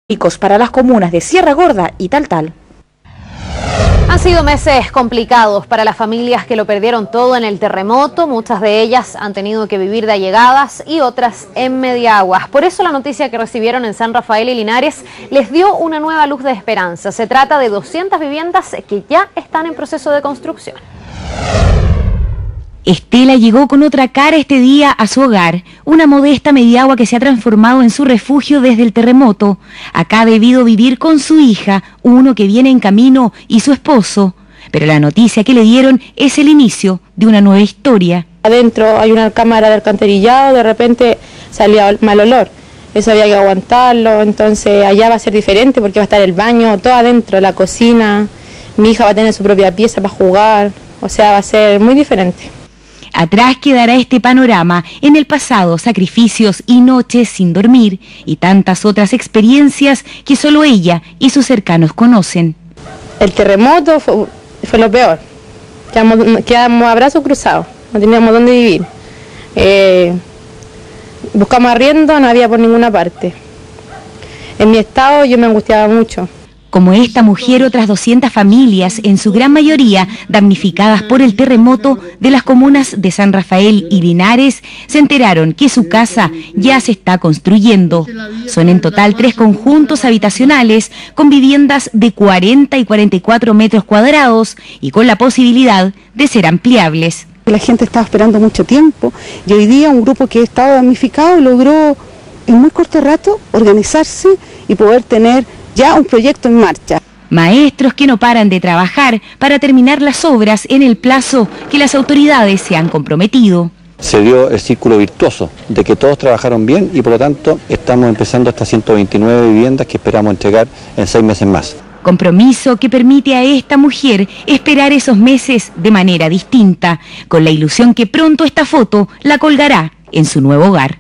Para las comunas de Sierra Gorda y Taltal. Han sido meses complicados para las familias que lo perdieron todo en el terremoto. Muchas de ellas han tenido que vivir de allegadas y otras en Mediaguas. Por eso la noticia que recibieron en San Rafael y Linares les dio una nueva luz de esperanza. Se trata de 200 viviendas que ya están en proceso de construcción. Estela llegó con otra cara este día a su hogar, una modesta Mediagua que se ha transformado en su refugio desde el terremoto. Acá ha debido vivir con su hija, uno que viene en camino, y su esposo. Pero la noticia que le dieron es el inicio de una nueva historia. Adentro hay una cámara de alcantarillado, de repente salía mal olor. Eso había que aguantarlo, entonces allá va a ser diferente porque va a estar el baño, todo adentro, la cocina. Mi hija va a tener su propia pieza para jugar, o sea, va a ser muy diferente. Atrás quedará este panorama, en el pasado sacrificios y noches sin dormir y tantas otras experiencias que solo ella y sus cercanos conocen. El terremoto fue lo peor, quedamos a brazos cruzados, no teníamos dónde vivir. Buscamos arriendo, no había por ninguna parte. En mi estado yo me angustiaba mucho. Como esta mujer, otras 200 familias, en su gran mayoría damnificadas por el terremoto de las comunas de San Rafael y Linares, se enteraron que su casa ya se está construyendo. Son en total 3 conjuntos habitacionales con viviendas de 40 y 44 metros cuadrados y con la posibilidad de ser ampliables. La gente estaba esperando mucho tiempo y hoy día un grupo que estaba damnificado logró en muy corto rato organizarse y poder tener ya un proyecto en marcha. Maestros que no paran de trabajar para terminar las obras en el plazo que las autoridades se han comprometido. Se dio el círculo virtuoso de que todos trabajaron bien y por lo tanto estamos empezando estas 129 viviendas que esperamos entregar en 6 meses más. Compromiso que permite a esta mujer esperar esos meses de manera distinta, con la ilusión que pronto esta foto la colgará en su nuevo hogar.